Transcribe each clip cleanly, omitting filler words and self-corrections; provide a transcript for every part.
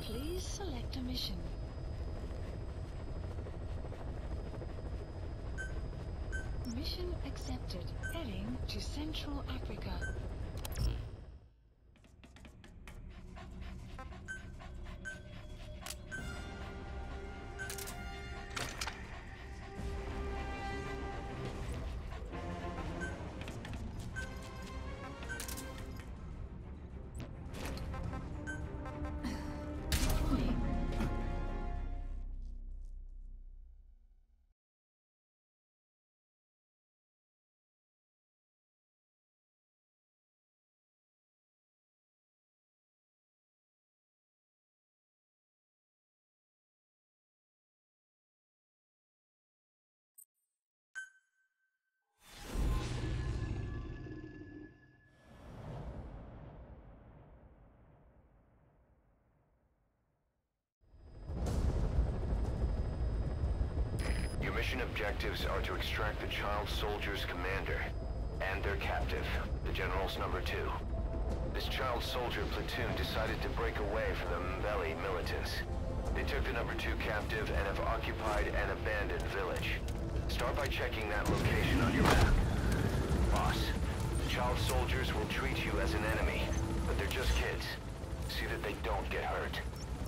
Please select a mission. Mission accepted. Heading to Central Africa. Mission objectives are to extract the child soldier's commander and their captive, the General's number 2. This child soldier platoon decided to break away from the Mbeli militants. They took the number 2 captive and have occupied an abandoned village. Start by checking that location on your map. Boss, the child soldiers will treat you as an enemy, but they're just kids. See that they don't get hurt.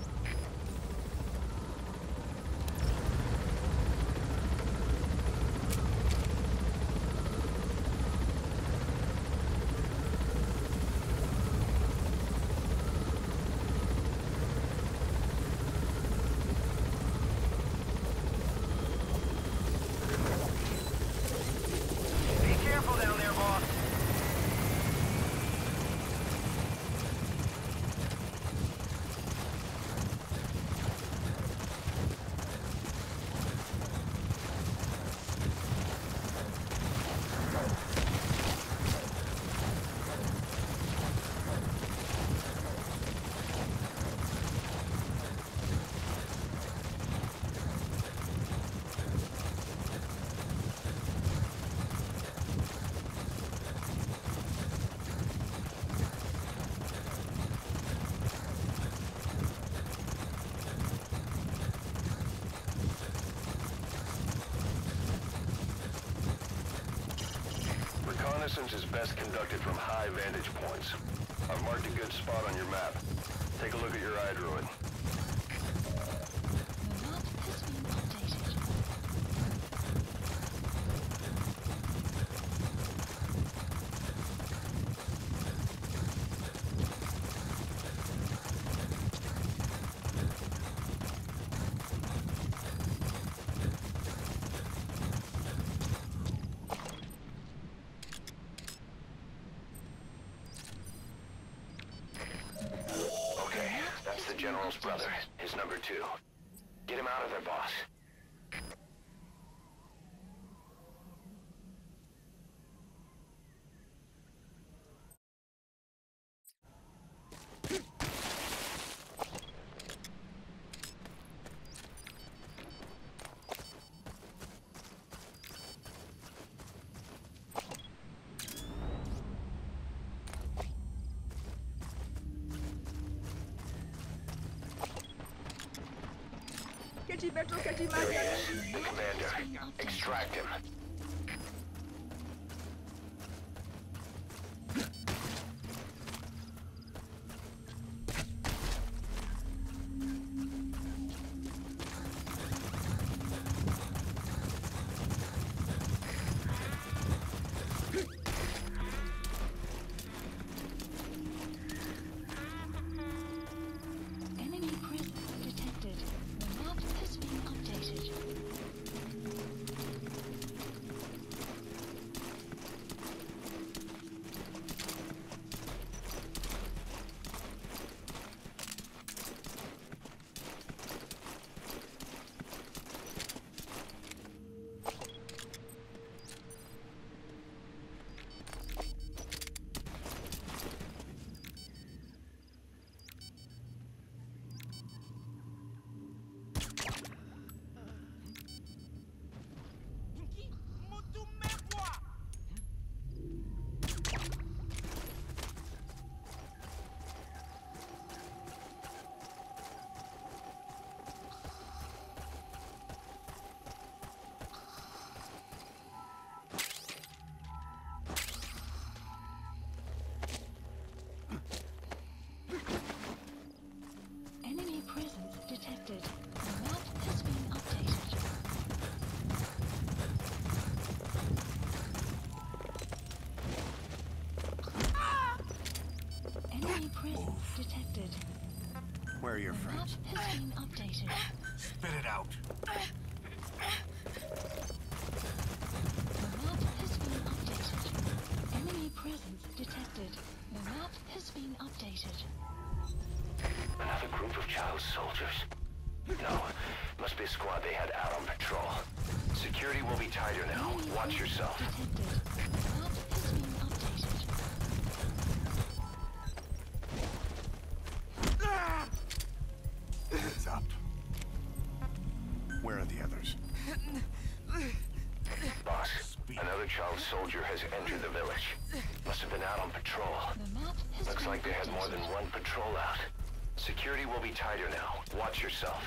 Reconnaissance is best conducted from high vantage points. I've marked a good spot on your map. Take a look at your eye druid. General's brother, his number 2. Get him out of there, boss. There he is, the commander. Extract him. Where are your The map friends? has been updated. Spit it out. The map has been updated. Enemy presence detected. The map has been updated. Another group of child soldiers. No, must be a squad they had out on patrol. Security will be tighter now. Enemy Watch presence yourself. detected. The map has been updated. Heads up. Where are the others? Boss, another child soldier has entered the village. Must have been out on patrol. The map has Looks been like they had more than updated. one patrol out. Security will be tighter now. Watch yourself.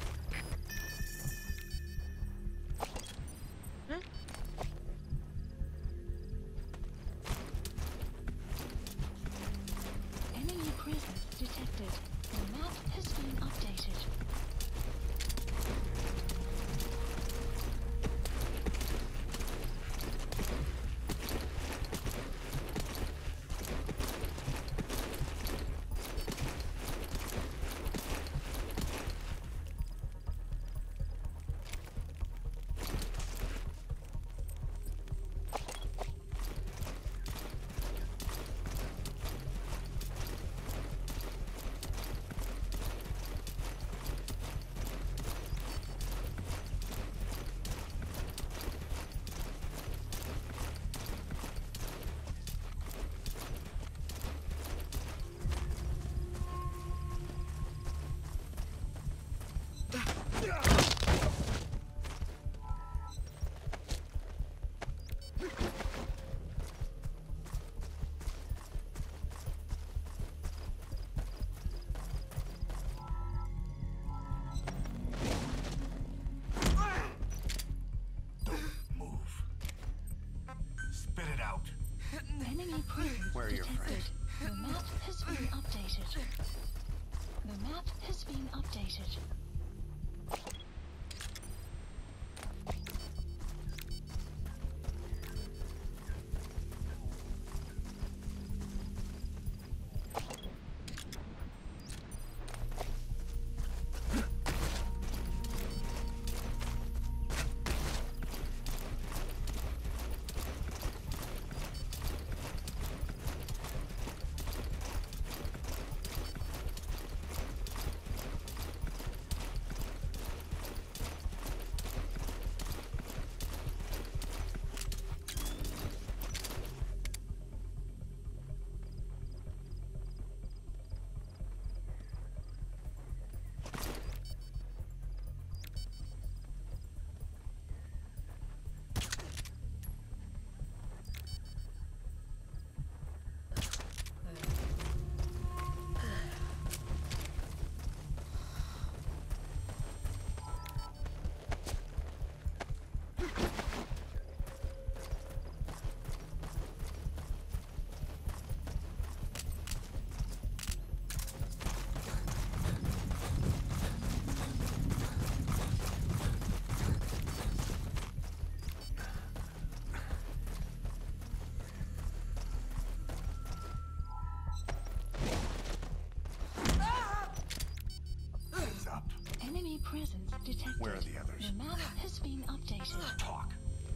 Enemy presence detected. The map has been updated. Move. Spit it out. Enemy presence Where are your detected. friends? The map has been updated. The map has been updated. Heads up. Enemy presence detected. Where are the others? The map has been updated. Talk.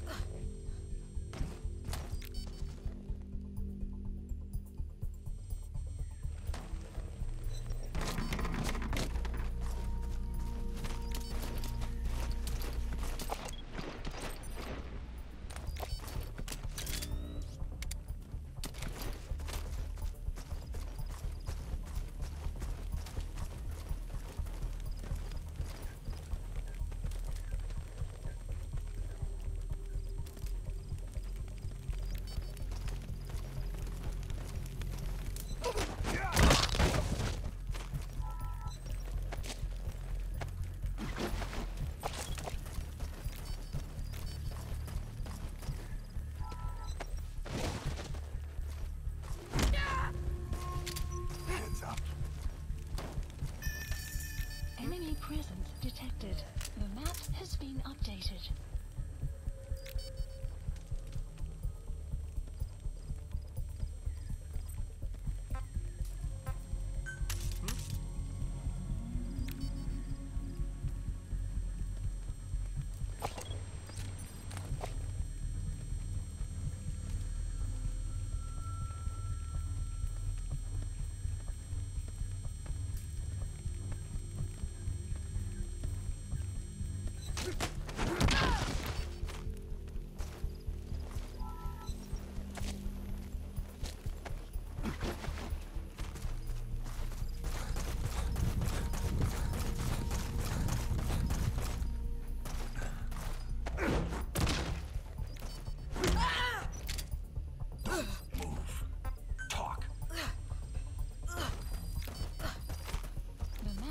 Heads up. Enemy presence detected. The map has been updated.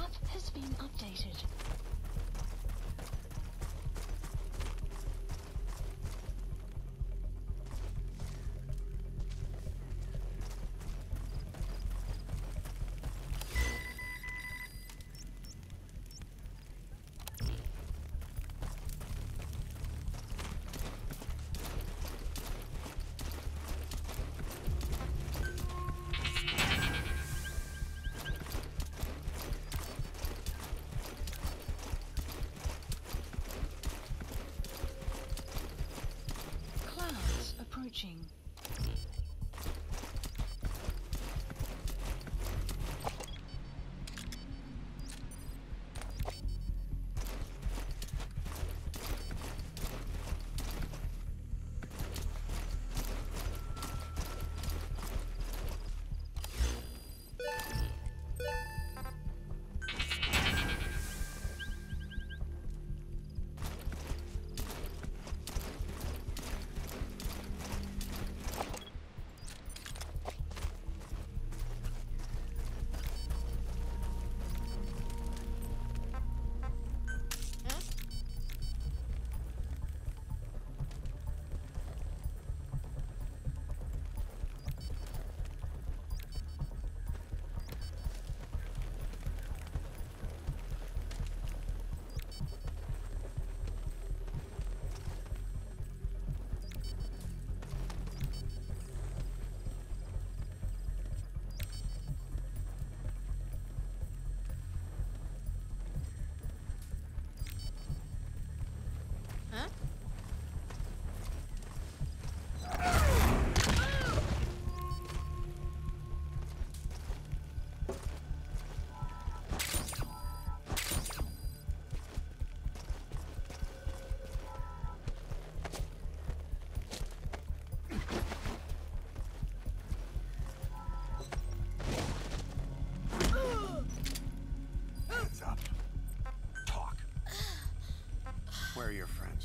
map has been updated. Approaching. Where are your friends?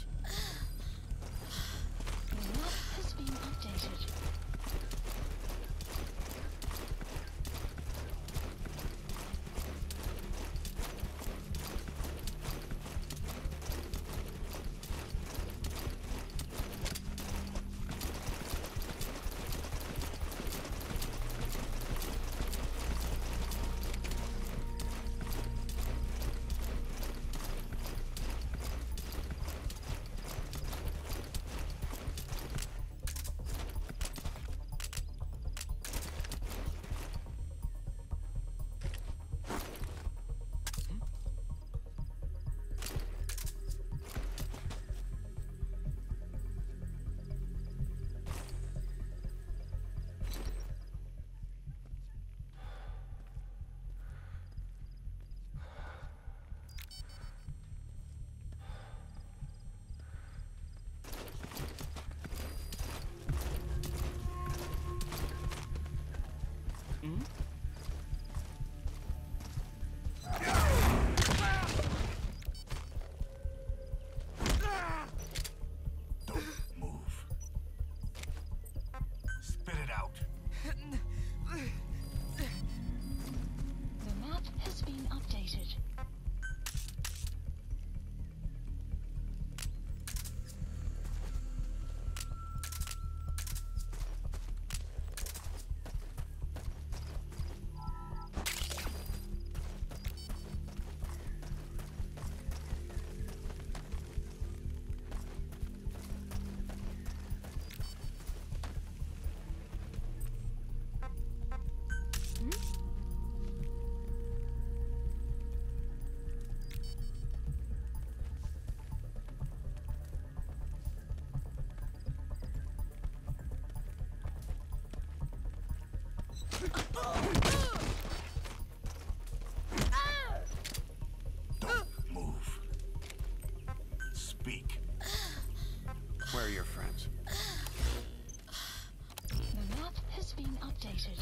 The map has been updated. Don't move. Speak. Where are your friends? The map has been updated.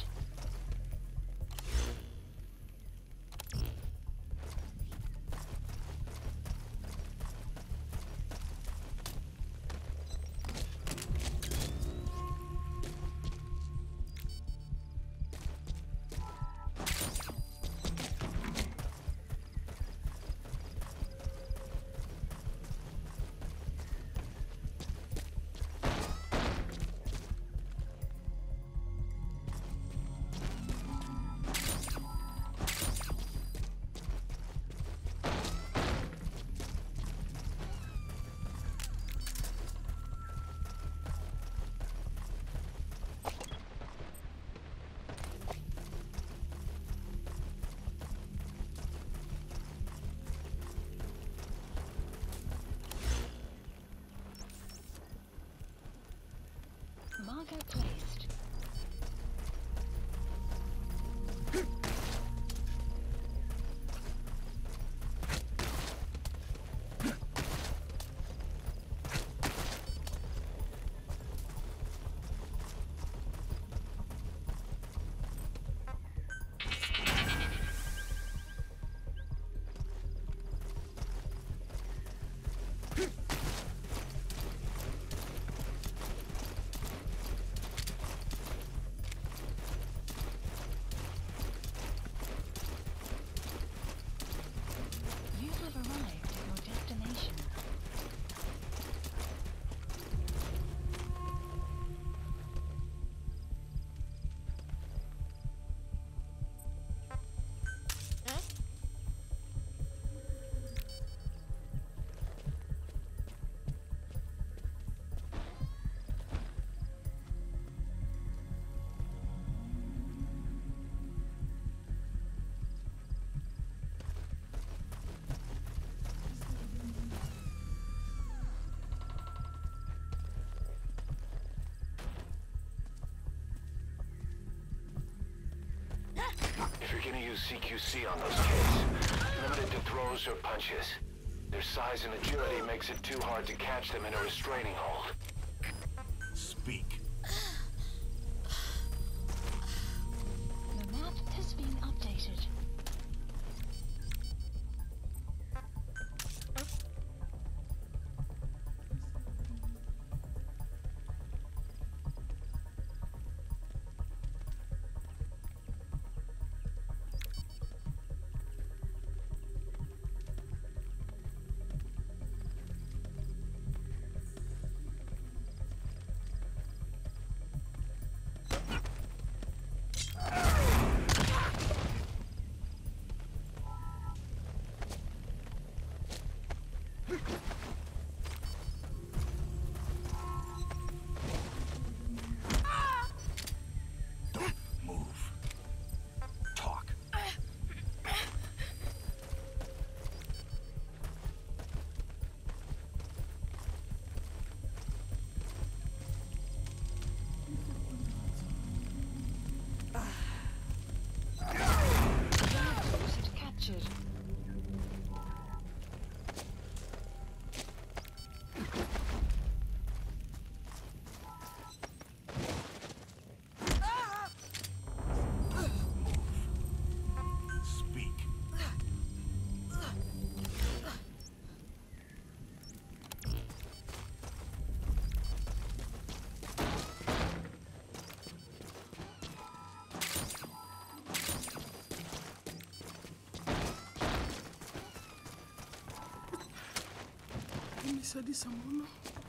beginning to use CQC on those kids. Limited to throws or punches. Their size and agility makes it too hard to catch them in a restraining hold. Speak. The map has been updated. Sadisa mbono.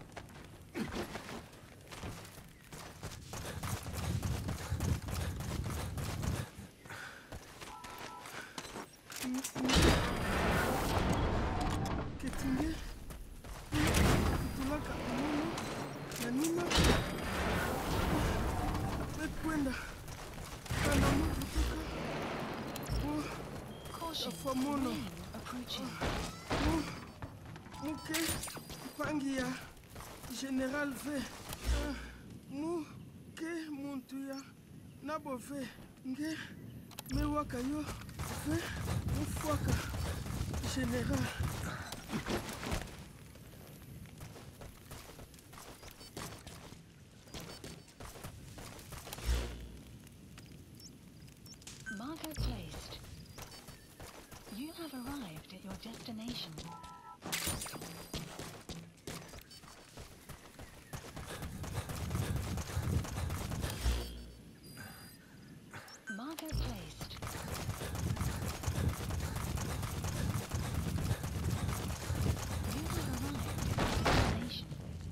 Ketinge. Kutulaka mbono. Yanima. Wekwenda. Kana mtu kutoka. Caution, rain approaching. Muke. Pangia General V. Mu ke muntu ya nabo V. Nge me waka yo V. Mufwaka General. Marker placed. You have arrived at your destination. Marker placed. You have arrived at your destination.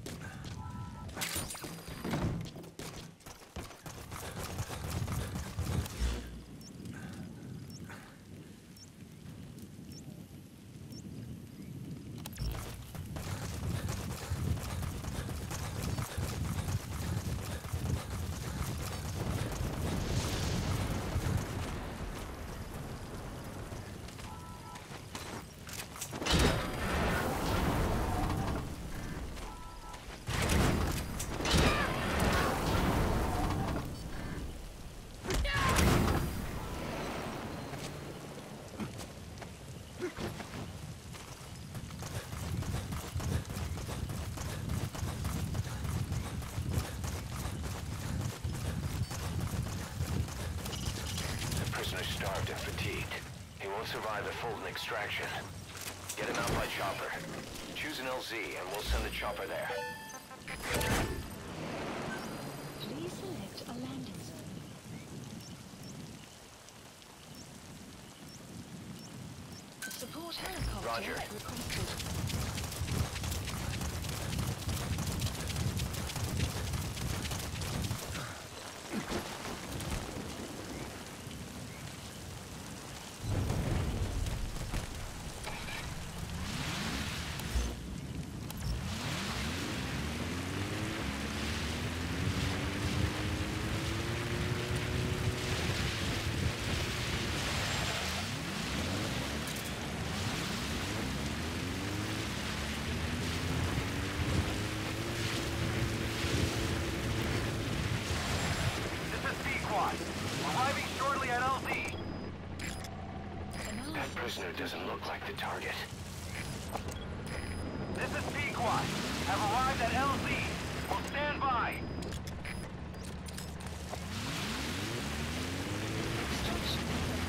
Starved and fatigued. He won't survive the Fulton extraction. Get him out by chopper. Choose an LZ and we'll send the chopper there. Please select a landing zone. Support helicopter Roger. requested. That doesn't look like the target. This is P-Quad. Have arrived at LZ. Will stand by. Extraction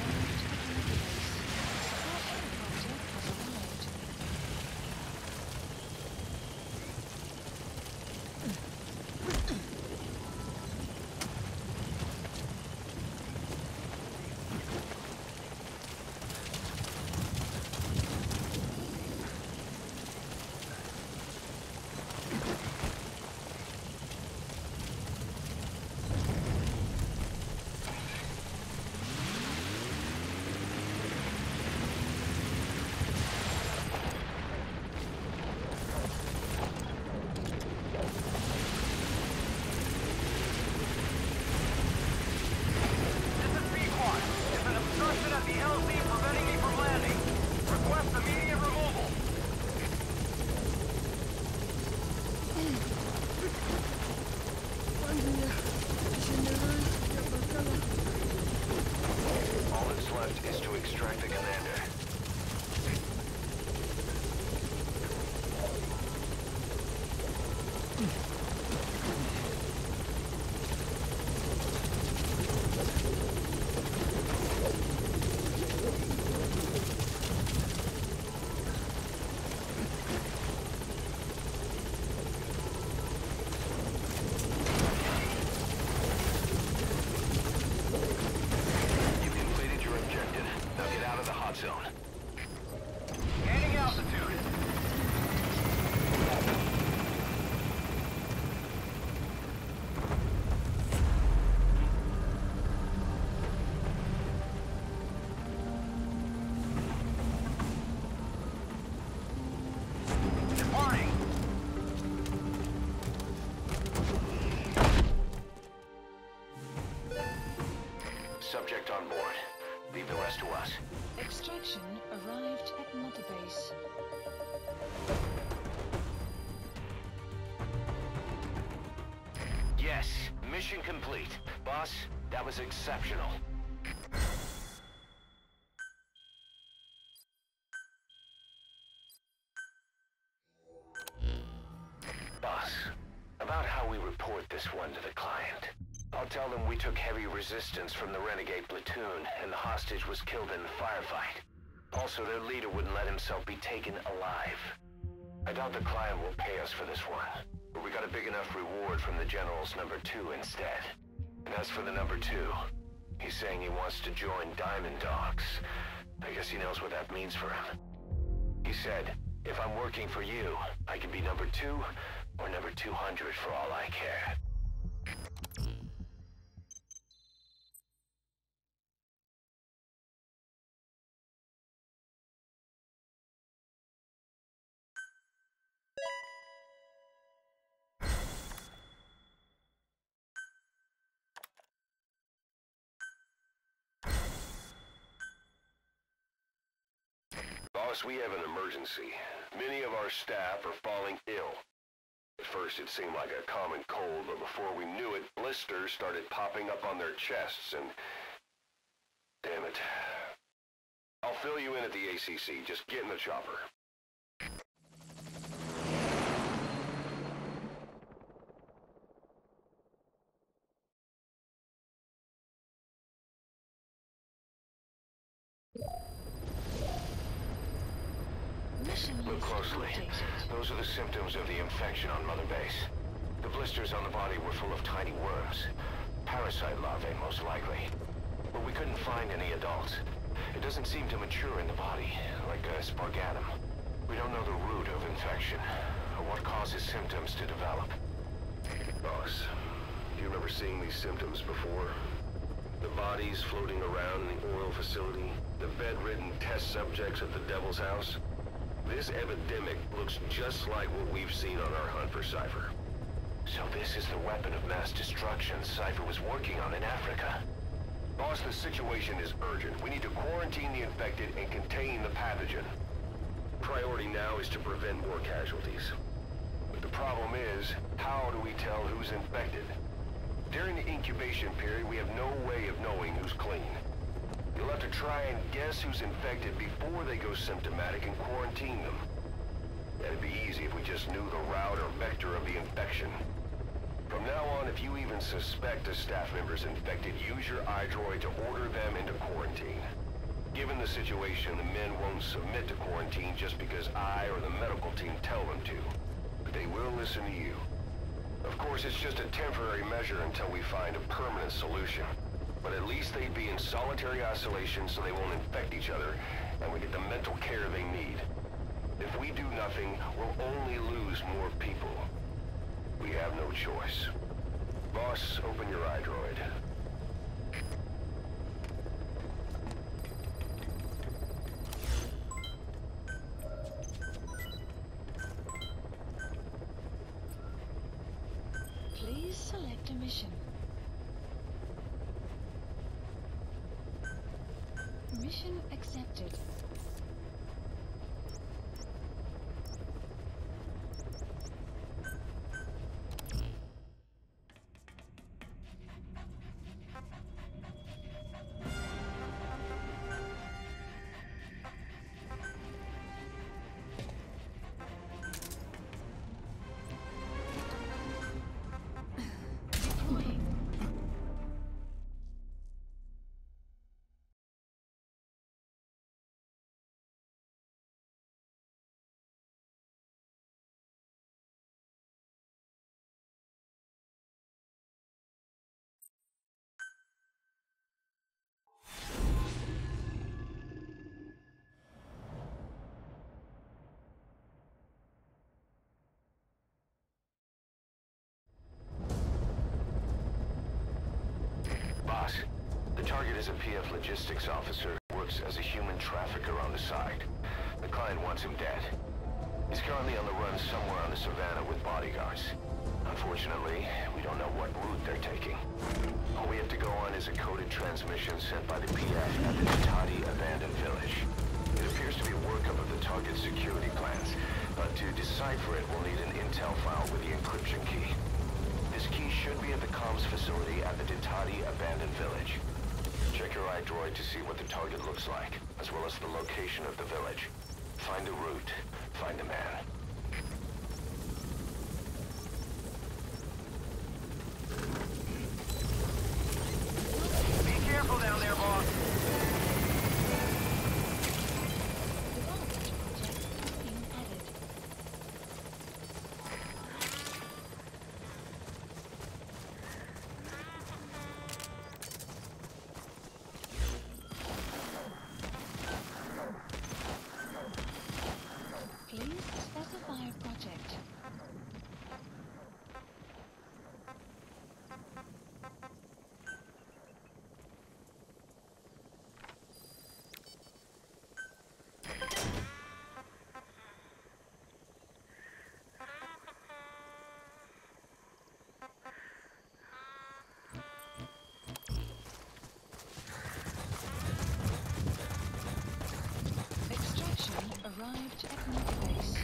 Subject on board. Leave the rest to us. Extraction arrived at Mother Base. Yes, mission complete. Boss, that was exceptional. Boss, about how we report this one to the client. I'll tell them we took heavy resistance from the renegade platoon, and the hostage was killed in the firefight. Also, their leader wouldn't let himself be taken alive. I doubt the client will pay us for this one, but we got a big enough reward from the General's number 2 instead. And as for the number 2, he's saying he wants to join Diamond Dogs. I guess he knows what that means for him. He said, if I'm working for you, I can be number 2 or number 200 for all I care. Boss, we have an emergency. Many of our staff are falling ill. At first it seemed like a common cold, but before we knew it, blisters started popping up on their chests and... Damn it. I'll fill you in at the ACC. Just get in the chopper. Look closely. Those are the symptoms of the infection on Mother Base. The blisters on the body were full of tiny worms. Parasite larvae, most likely. But we couldn't find any adults. It doesn't seem to mature in the body, like a spargatum. We don't know the root of infection, or what causes symptoms to develop. Boss, do you remember seeing these symptoms before? The bodies floating around in the oil facility, the bedridden test subjects at the Devil's House. This epidemic looks just like what we've seen on our hunt for Cypher. So this is the weapon of mass destruction Cypher was working on in Africa. Boss, the situation is urgent. We need to quarantine the infected and contain the pathogen. Priority now is to prevent more casualties. But the problem is, how do we tell who's infected? During the incubation period, we have no way of knowing who's clean. You'll have to try and guess who's infected before they go symptomatic and quarantine them. That'd be easy if we just knew the route or vector of the infection. From now on, if you even suspect a staff member's infected, use your iDroid to order them into quarantine. Given the situation, the men won't submit to quarantine just because I or the medical team tell them to. But they will listen to you. Of course, it's just a temporary measure until we find a permanent solution. But at least they'd be in solitary isolation so they won't infect each other, and we get the mental care they need. If we do nothing, we'll only lose more people. We have no choice. Boss, open your iDroid. Please select a mission. Mission accepted. Deploying. Boss, the target is a PF logistics officer who works as a human trafficker on the side. The client wants him dead. He's currently on the run somewhere on the savannah with bodyguards. Unfortunately, we don't know what route they're taking. All we have to go on is a coded transmission sent by the PF at the Tactical abandoned village. It appears to be a workup of the target's security plans, but to decipher it, we'll need an intel file with the encryption key. This key should be at the comms facility at the Tactical abandoned village. Check your iDroid to see what the target looks like, as well as the location of the village. Find the route. Find the man. Be careful down there, boss. Development project has been added. Please specify project. Extraction arrived at new base.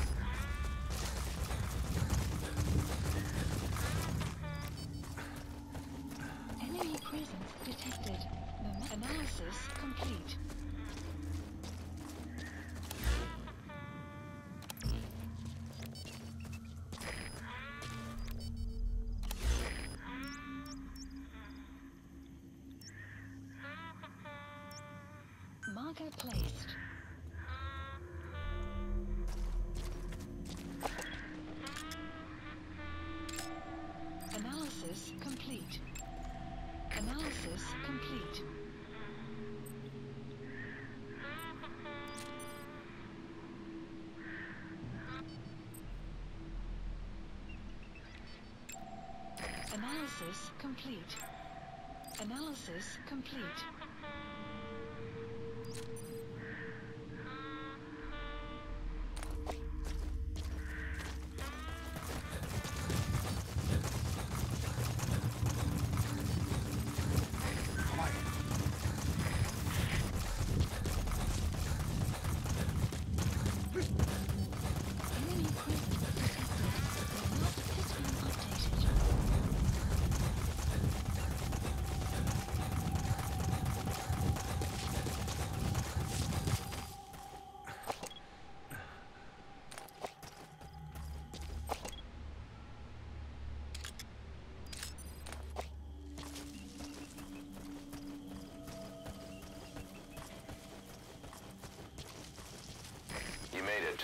Enemy presence detected. Analysis complete. Marker placed. Analysis complete. Analysis complete. Analysis complete. Analysis complete. Enemy presence detected. The map has been updated.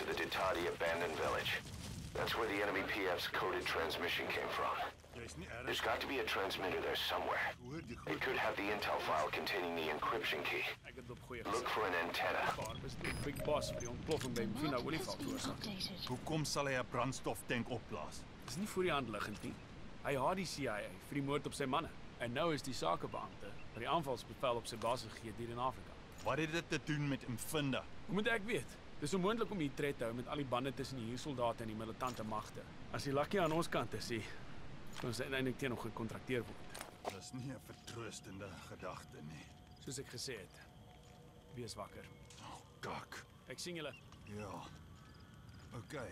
the Ditadi abandoned village. That's where the enemy PF's coded transmission came from. There's got to be a transmitter there somewhere. It could have the intel file containing the encryption key. Look for an antenna. Big boss vir die ontploffing by Mvina olifant veroorsaak. Hoekom sal hy 'n brandstoftank opblaas? Dis nie voor die hand liggend nie. Hy haat die CIA vir die moord op sy manne. En nou is die sakebeampte wat die aanvalsbevel op sy basis gegee hier in Afrika. Wat het dit te doen met Mvinda? Hoe moet ek weet? Dis onmoontlik om hier tred te hou met al die bande tussen die huursoldate en die militante magte. As die lakkie aan ons kant is, sou ons uiteindelik teen nog gekontrakteer word. Dis nie 'n vertroostende gedagte nie. Soos ek gesê het. Wees wakker. Oh, kak. Ek sien julle. Ja. Okay.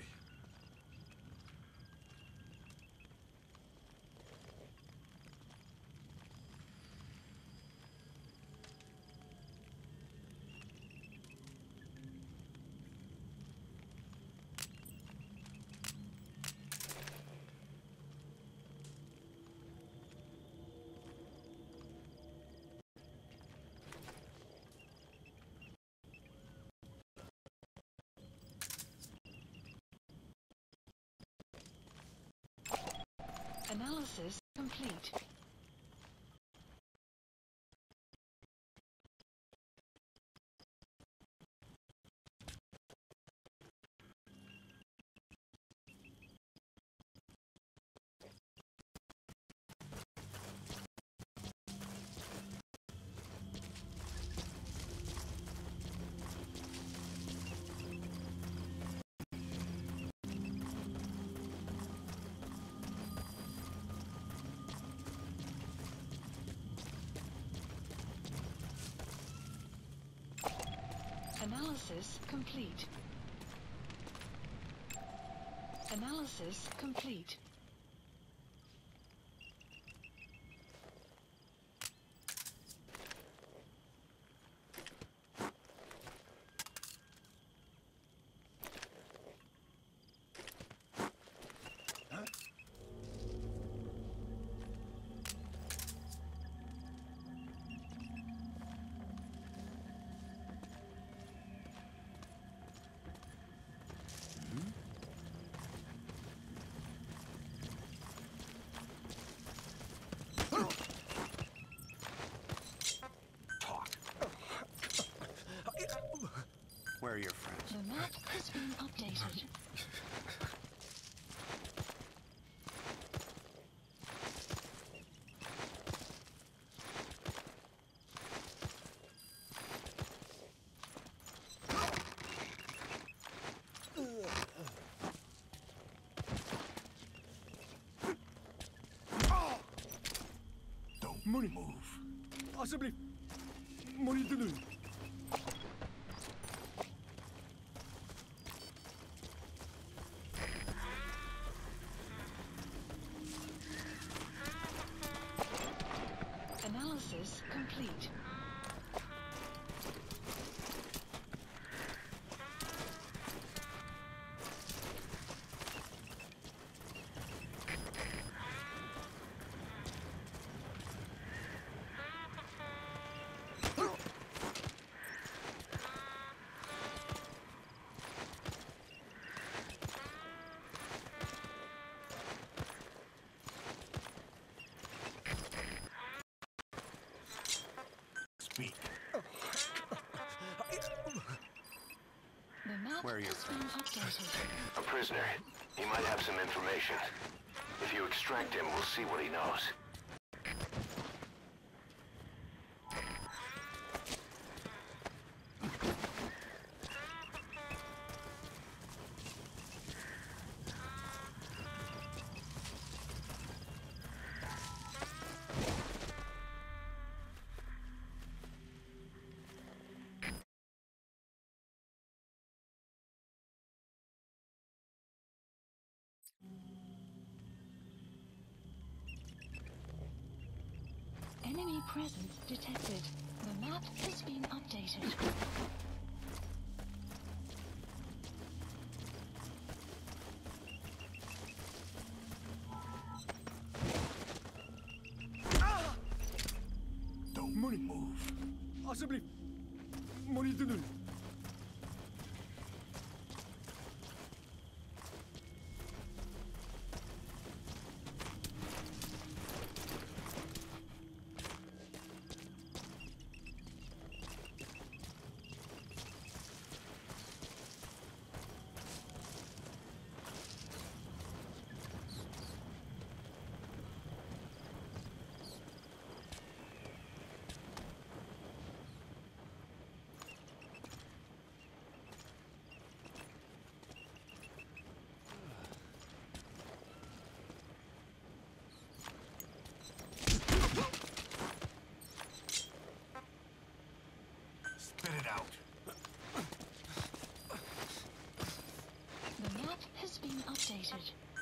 Analysis complete. Analysis complete. Analysis complete. Where are your friends? The map has been updated. Don't move. Asseblief. Moenie te doen. Analysis complete. Speak. The map Where are your has been updated. A prisoner. He might have some information. If you extract him, we'll see what he knows. Enemy presence detected. The map has been updated. Don't move. Asseblief. Moenie te doen.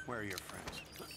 Where are your friends?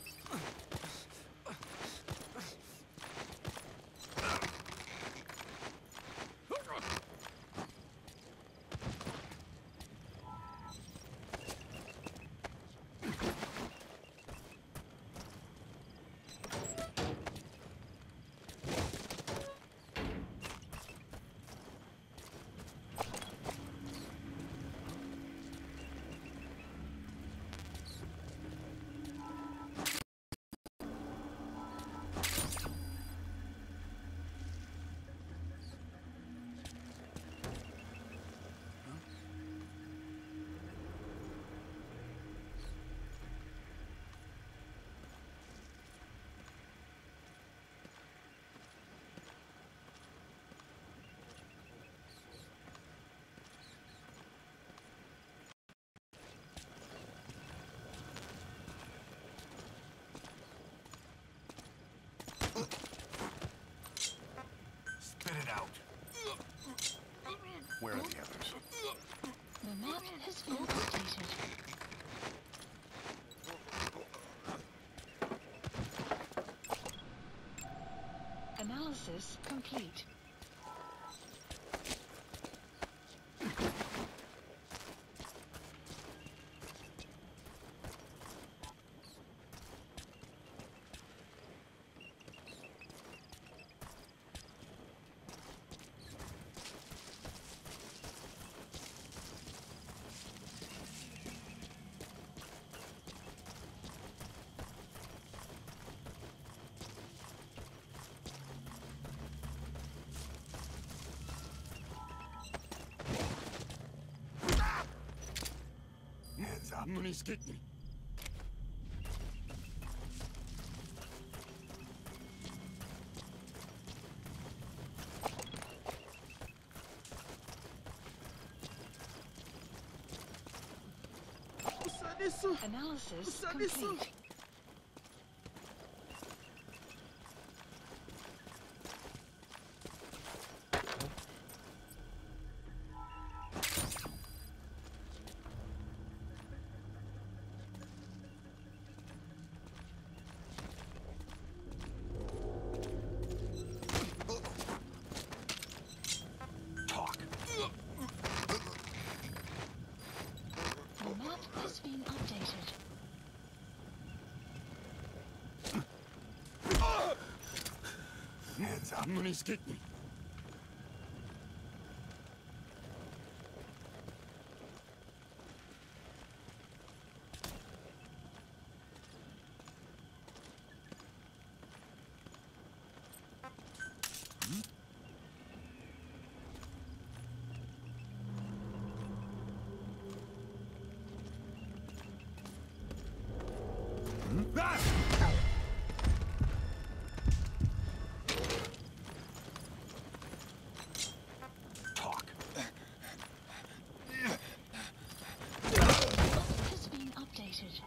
Spit it out. Where are the others? The map has been updated. Analysis complete. Hands up. Moenie skiet nie. Usadiso. Analysis Usadiso. complete. Talk. The map has been updated. Hands up. Moenie skiet nie. Talk. Has been updated.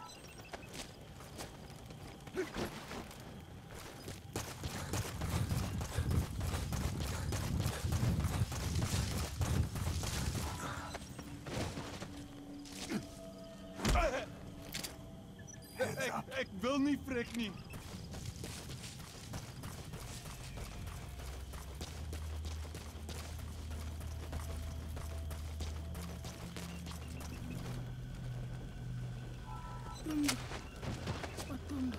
Hands up. Ek wil nie vrek nie. Tunda. Matunda.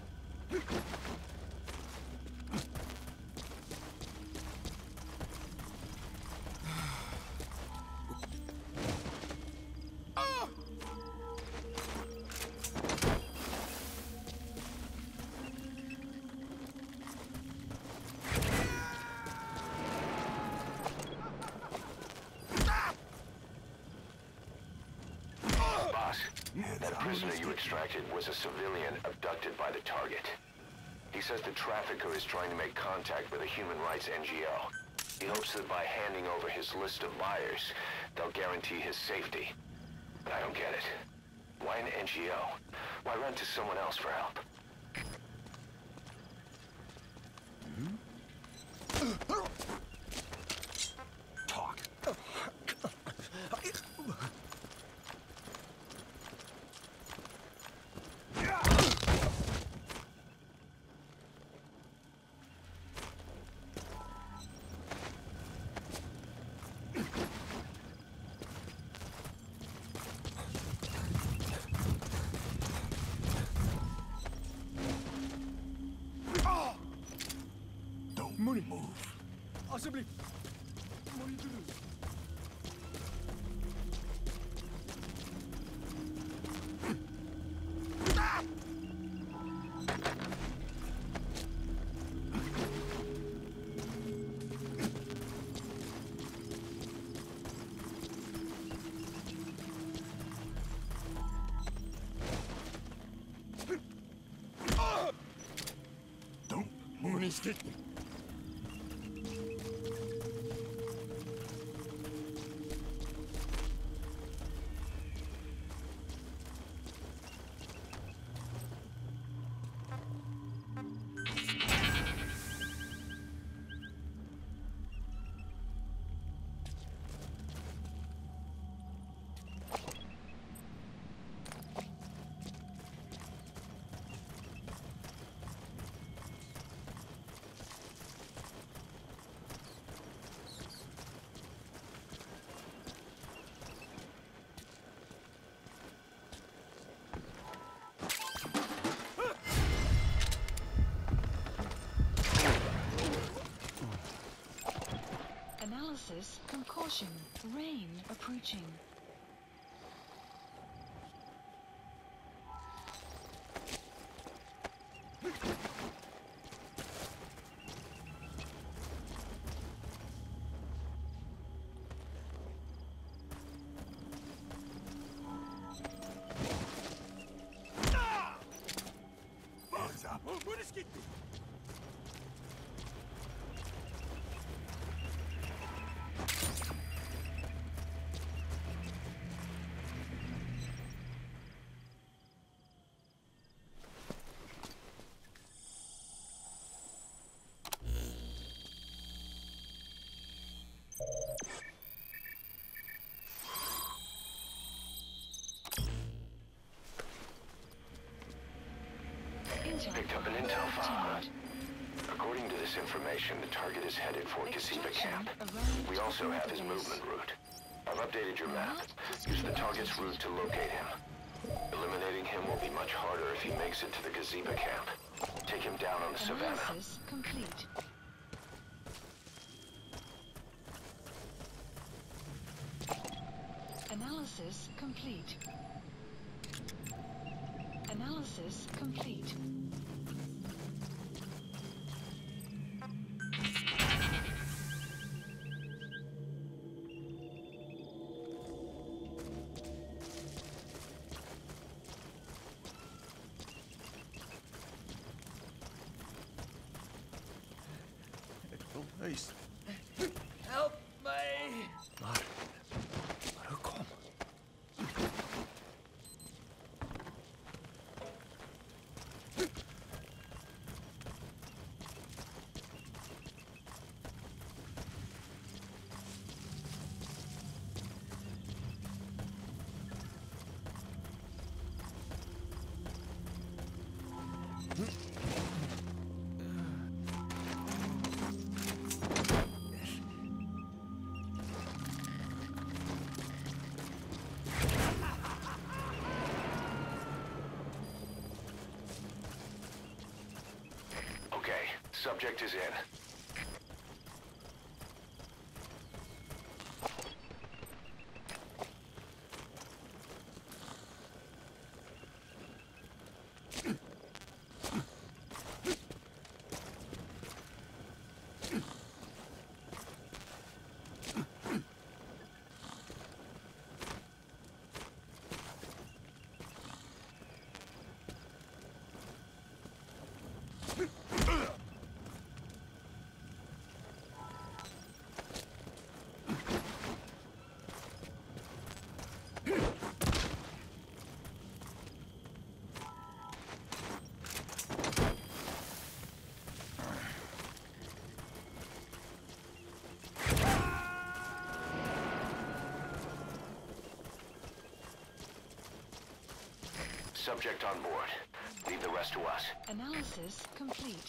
Boss, that prisoner you extracted was a civilian abducted by the target. He says the trafficker is trying to make contact with a human rights NGO. He hopes that by handing over his list of buyers, they'll guarantee his safety. But I don't get it. Why an NGO? Why run to someone else for help? Talk. asseblief. Moenie doen. Don't moenie skiet nie. Analysis and caution. Rain approaching. Hands up. Moenie skiet nie. Picked up an intel file. According to this information, the target is headed for Kojima camp. We also have his movement route. I've updated your map. Use the target's route to locate him. Eliminating him will be much harder if he makes it to the Kojima camp. Take him down on the savannah. Analysis complete. Analysis complete. Analysis complete. Ek wil huis. Help me! Maar hoekom? Okay, subject is in. Subject on board. Leave the rest to us. Analysis complete.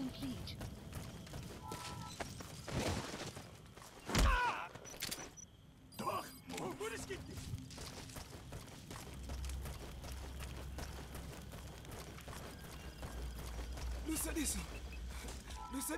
complete. Doch! Wo ist geht nicht? Lusa disso! Lusa...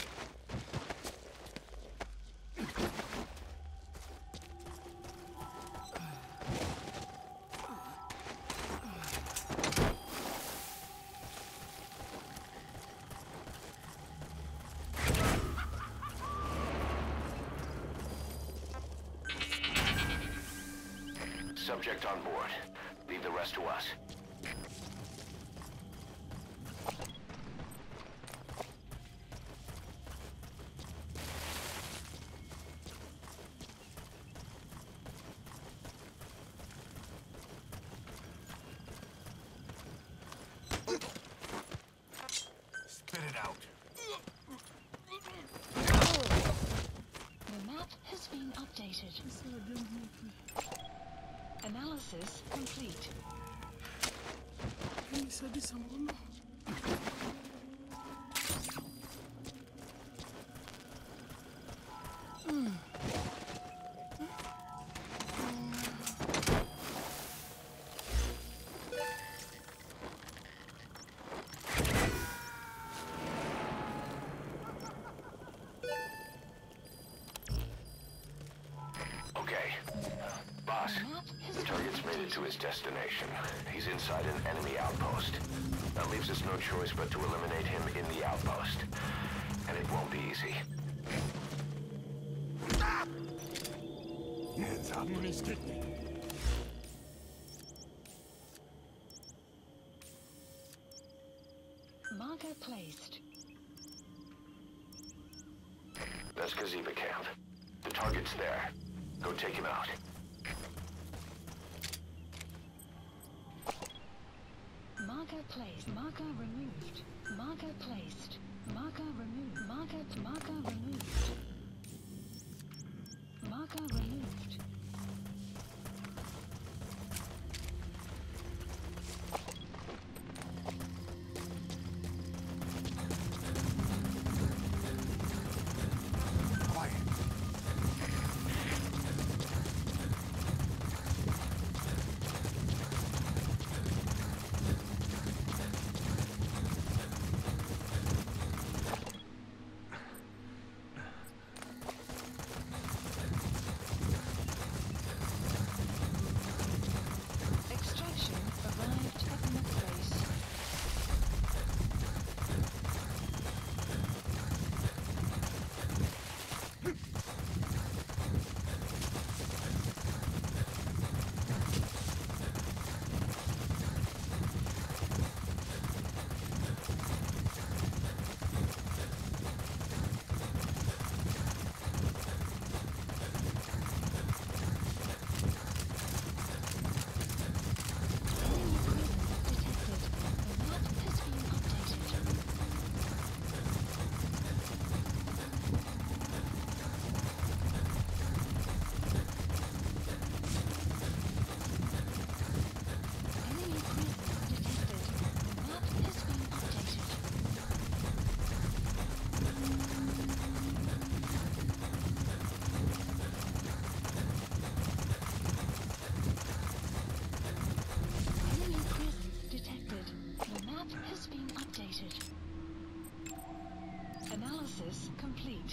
Subject on board. Leave the rest to us. Spit it out. The map has been updated. Analysis complete. Okay. Boss, the target's made it to his destination. He's inside an enemy outpost. That leaves us no choice but to eliminate him in the outpost. And it won't be easy. Hands up. Marker placed. That's Kojima camp. The target's there. Go take him out. Marker placed. Marker removed. Marker placed. Marker removed. Marker removed. Marker removed. Quiet. Extraction arrived at the place. Analysis complete.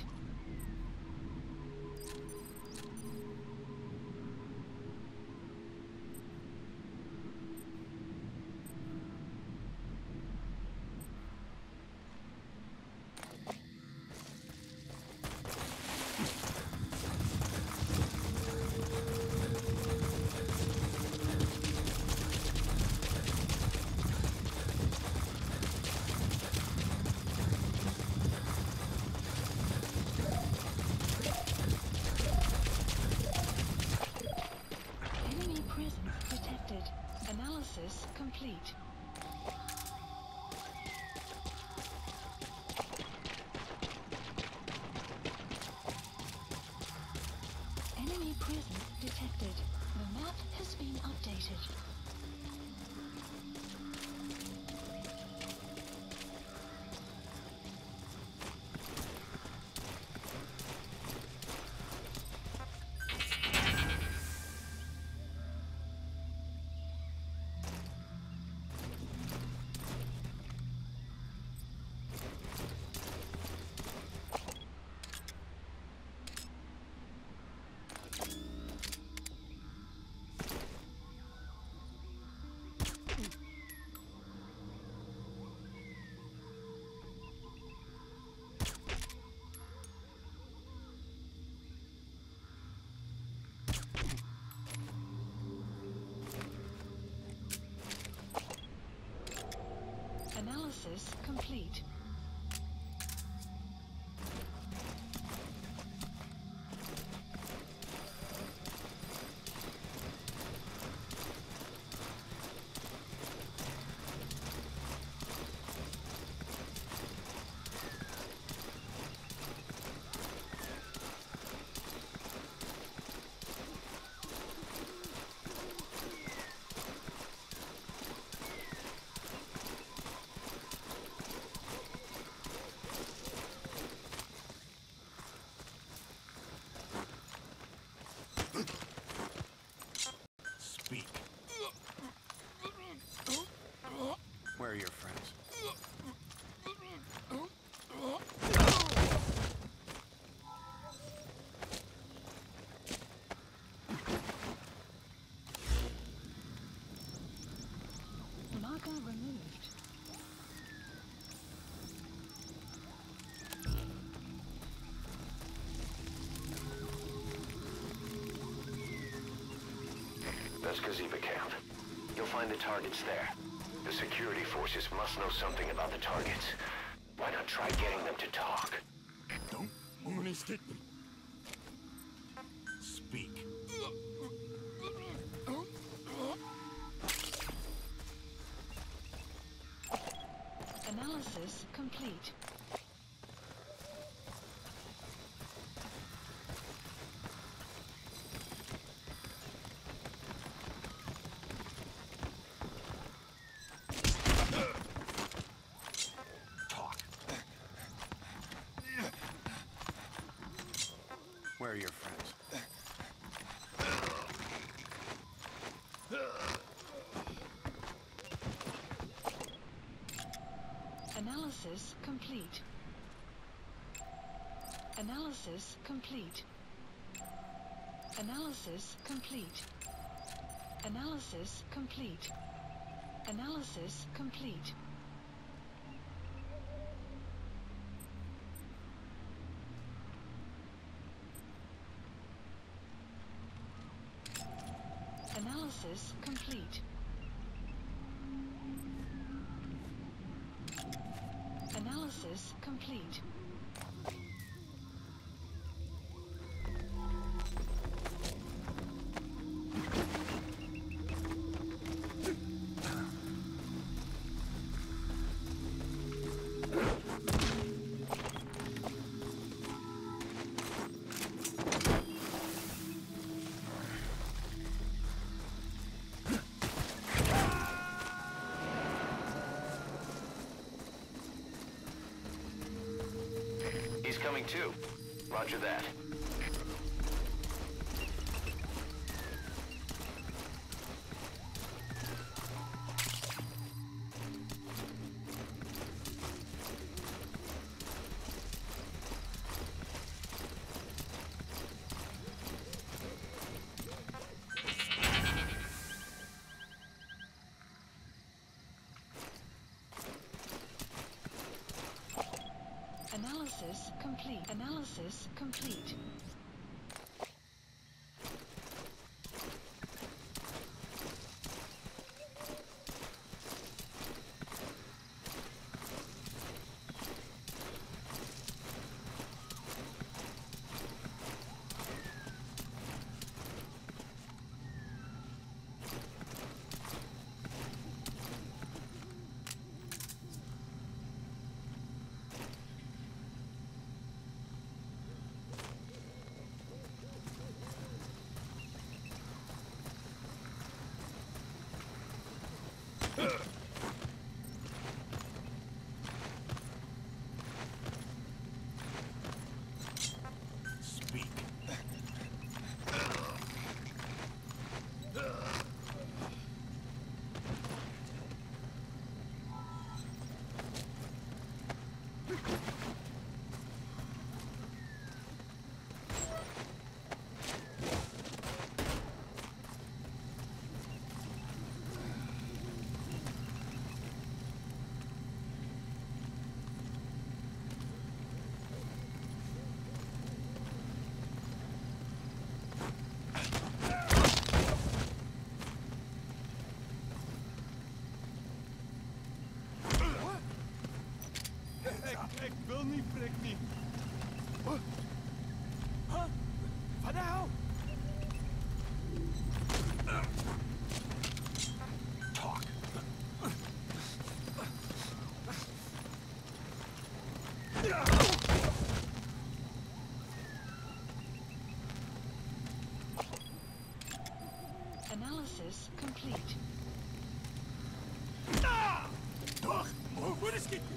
Enemy presence detected. Analysis complete. Enemy presence detected. The map has been updated. complete. Speak. Where are your friends? Marker removed. That's Kojima camp. You'll find the targets there. The security forces must know something about the targets. Why not try getting them to talk? Don't stick. Speak. Analysis complete. Talk. Where are your friends? Analysis complete. Analysis complete. Analysis complete. Analysis complete. Analysis complete. Analysis complete. Analysis complete. He's coming too. Roger that. Analysis complete. Analysis complete. nie vrek nie. Huh? Wat die hel? Talk. Analysis complete. Doch. Wat is dit?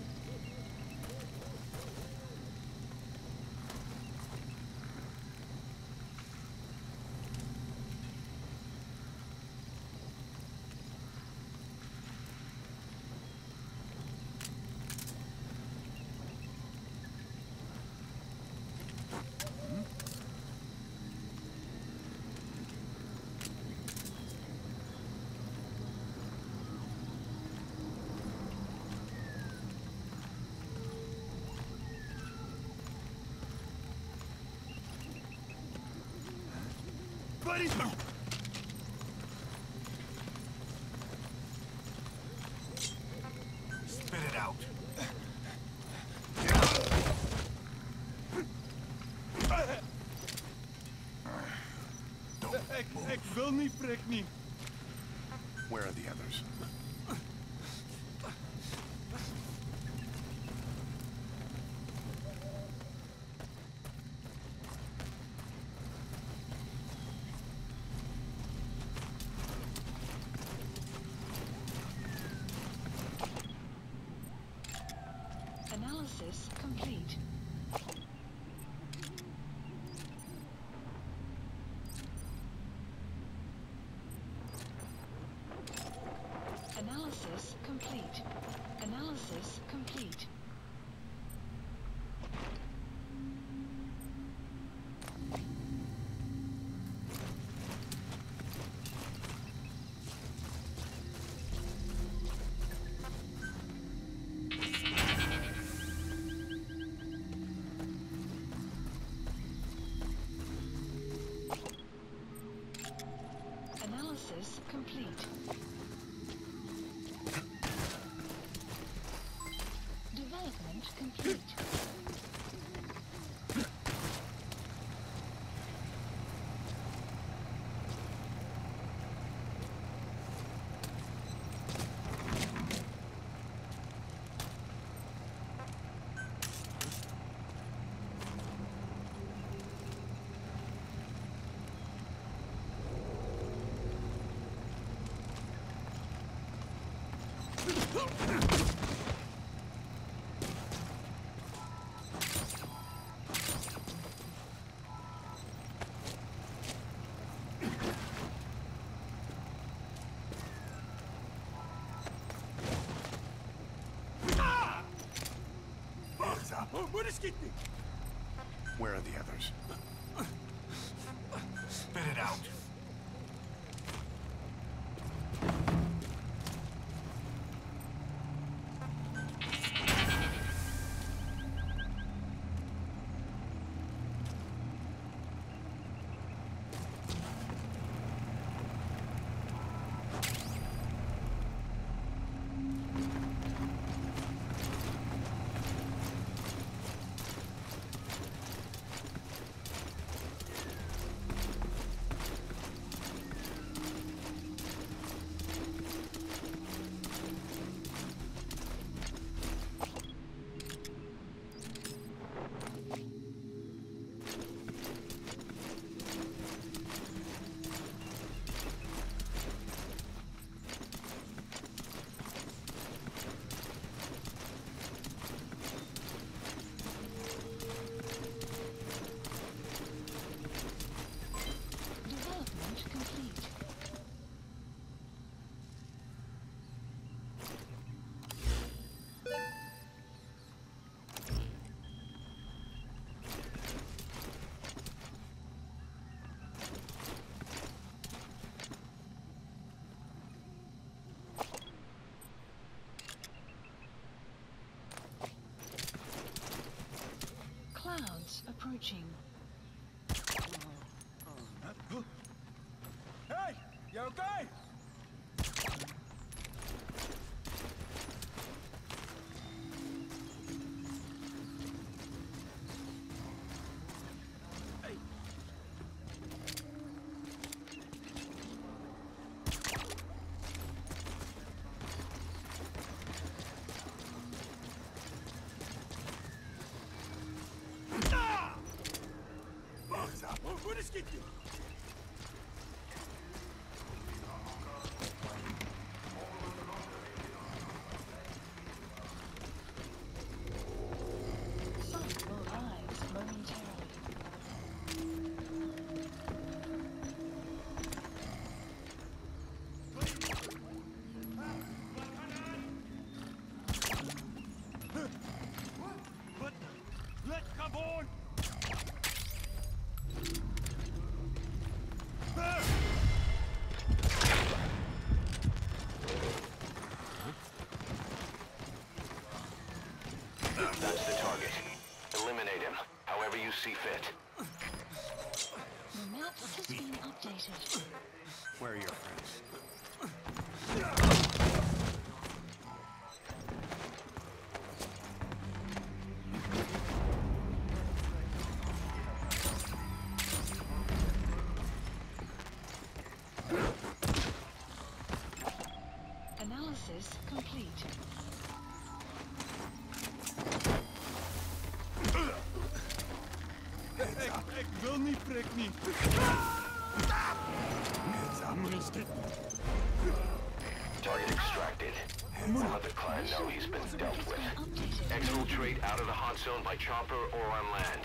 Buddy! Spit it out. Ek wil nie vrek nie. Where are the others? Analysis complete. Analysis complete. Analysis complete. Analysis complete. Development complete. Wat is dit? Where are the others? Spit it out. Development complete. Clouds approaching. Hey, you okay? however you see fit. The map has been updated. Where are your friends? Analysis complete. Ik wil niet, prik niet. Target extracted. Let the client know he's been dealt with. Exfiltrate out of the hot zone by chopper or on land.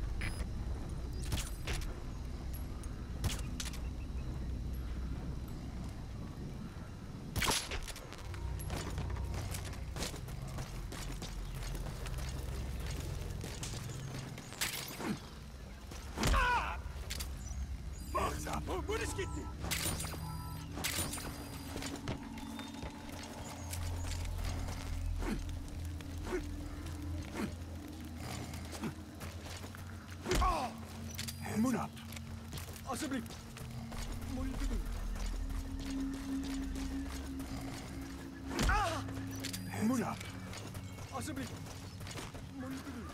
Moet eens schieten. Hands up. Alsjeblieft. Moeilijke doen. Hands up. Alsjeblieft. Moeilijke doen.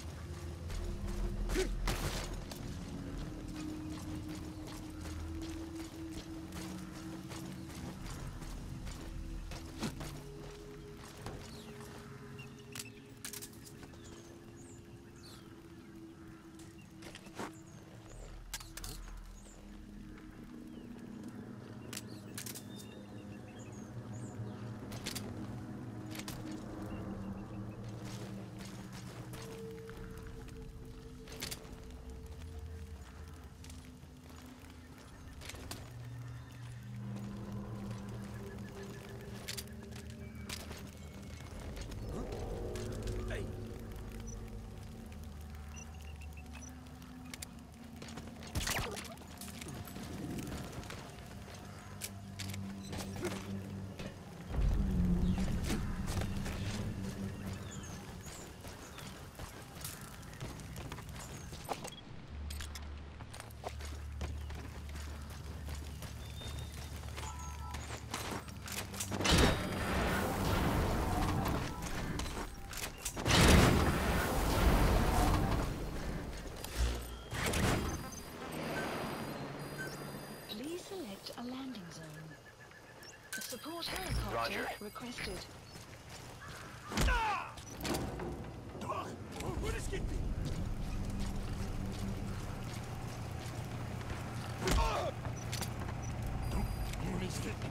A landing zone. A support helicopter Roger. requested. Moet eens schieten. Moet eens schieten.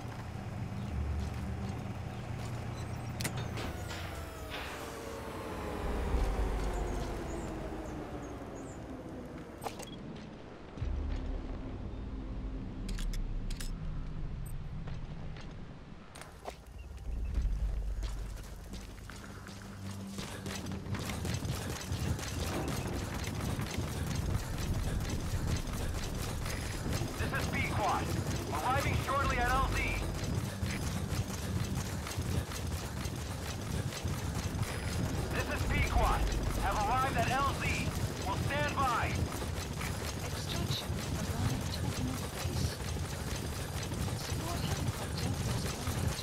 Arriving shortly at LZ. This is Pequot. Have arrived at LZ. Will stand by. Extraction arrived within the base. Support helicopter has arrived.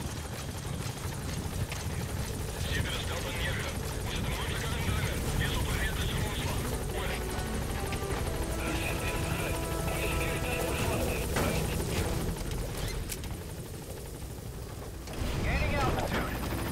Gaining altitude.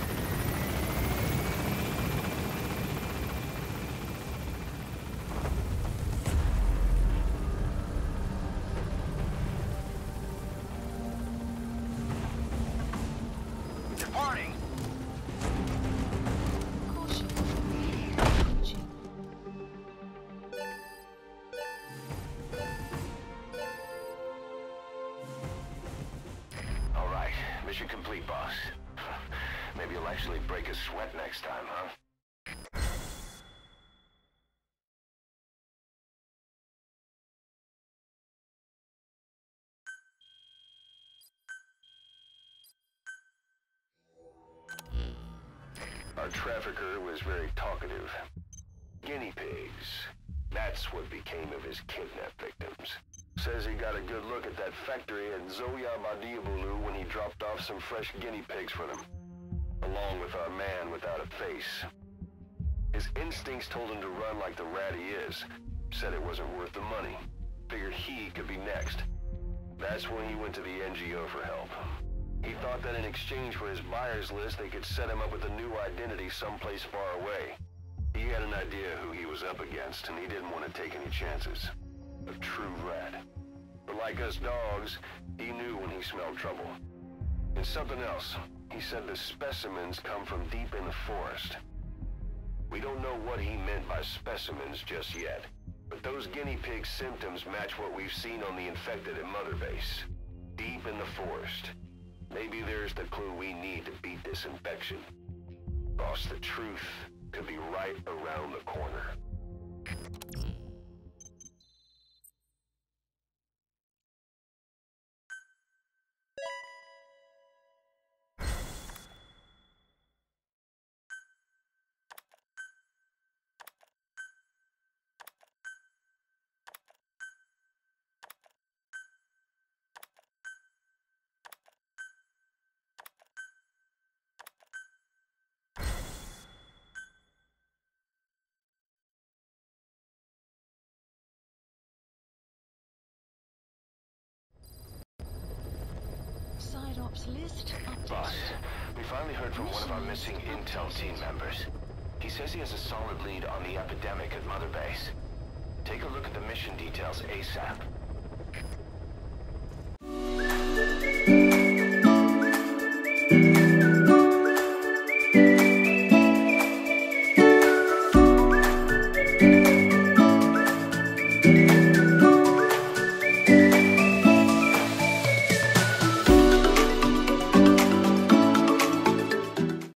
Departing. Caution. Approaching. All right, mission complete, boss. Maybe you'll actually break a sweat next time, huh? Our trafficker was very talkative. Guinea pigs. That's what became of his kidnapped victims. Says he got a good look at that factory at Zoya-Badiabulu when he dropped off some fresh guinea pigs for them, along with our man without a face. His instincts told him to run like the rat he is. Said it wasn't worth the money. Figured he could be next. That's when he went to the NGO for help. He thought that in exchange for his buyer's list, they could set him up with a new identity someplace far away. He had an idea who he was up against, and he didn't want to take any chances. A true rat. But like us dogs, he knew when he smelled trouble. And something else. He said the specimens come from deep in the forest. We don't know what he meant by specimens just yet, but those guinea pig symptoms match what we've seen on the infected at Mother Base. Deep in the forest. Maybe there's the clue we need to beat this infection. Boss, the truth could be right around the corner. Side ops list updated. Boss, we finally heard from one of our missing intel team members. He says he has a solid lead on the epidemic at Mother Base. Take a look at the mission details ASAP.